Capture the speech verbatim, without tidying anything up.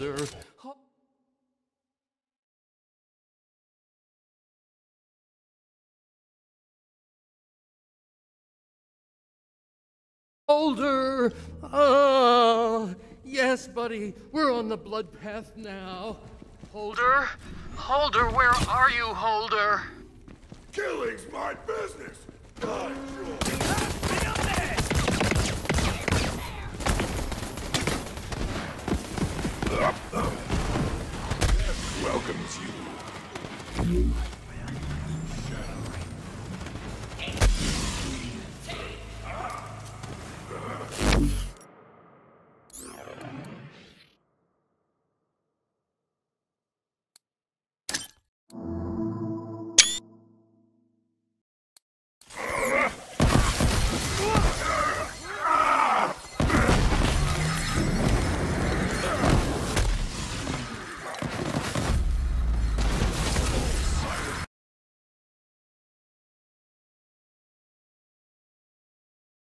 Holder. Ho- Holder! Oh, yes, buddy. We're on the blood path now. Holder? Holder, where are you, Holder? Killing's my business. Die, welcomes you.